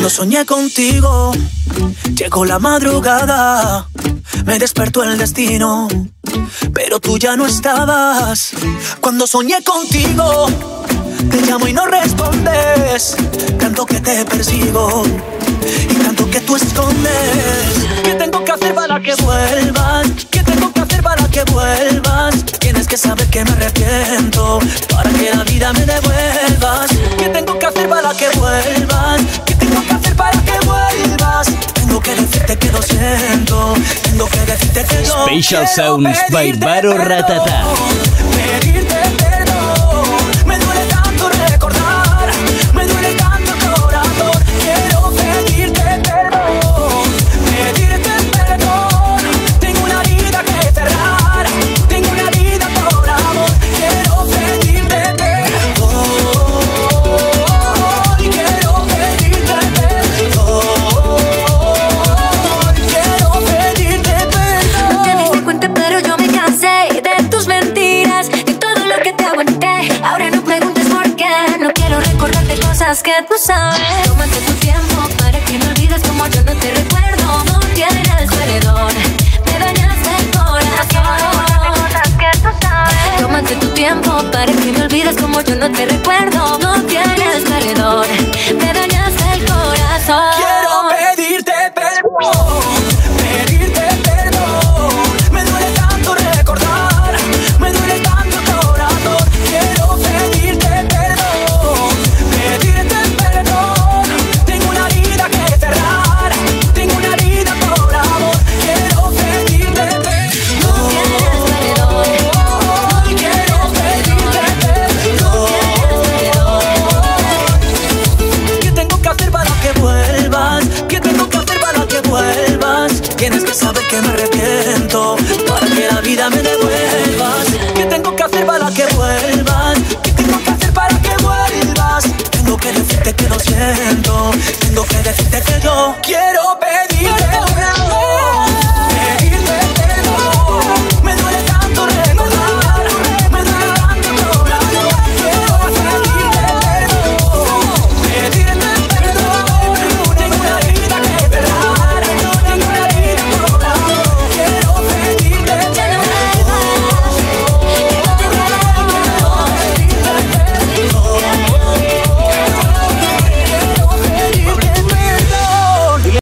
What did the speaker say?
Cuando soñé contigo, llegó la madrugada, me despertó el destino, pero tú ya no estabas. Cuando soñé contigo, te llamo y no respondes, tanto que te persigo y tanto que tú escondes. ¿Qué tengo que hacer para que vuelvas? ¿Qué tengo que hacer para que vuelvas? Tienes que saber que me arrepiento, para que la vida me devuelvas. ¿Qué tengo que hacer para que vuelvas? ¿Qué tengo que hacer para que vuelvas? Tengo que decirte que lo siento, tengo que decirte que yo Special Sounds by Baro Ratata. Pedirte perdón, me duele tanto recordar, me duele tanto el corazón. Quiero pedirte perdón, tengo una vida que cerrar, tengo una vida por amor. Quiero pedirte perdón, quiero pedirte perdón. No te diste cuenta pero yo me cansé de tus mentiras, de todo lo que te aguanté. Ahora no preguntes por qué, no quiero recordarte cosas que tú sabes. Tómate tu tiempo para que no olvides como yo no te recuerdo. No tienes perdón, me dañaste el corazón. Cosas que tú sabes. Tómate tu tiempo para que me olvides como yo no te recuerdo. No tienes perdón, me dañaste el corazón. Quiero pedirte perdón, me duele tanto recordar, me duele tanto el corazón. Quiero pedirte perdón, tengo una vida que cerrar, tengo una vida por amor. Quiero pedirte perdón, quiero pedirte perdón. ¿Qué tengo que hacer para que vuelvas? ¿Qué tengo que hacer para que vuelvas? Tienes que saber que me arrepiento, para que la vida me devuelvas. ¿Qué tengo que hacer para que vuelvas? ¿Qué tengo que hacer para que vuelvas? Tengo que decirte que lo siento, tengo que decirte que yo quiero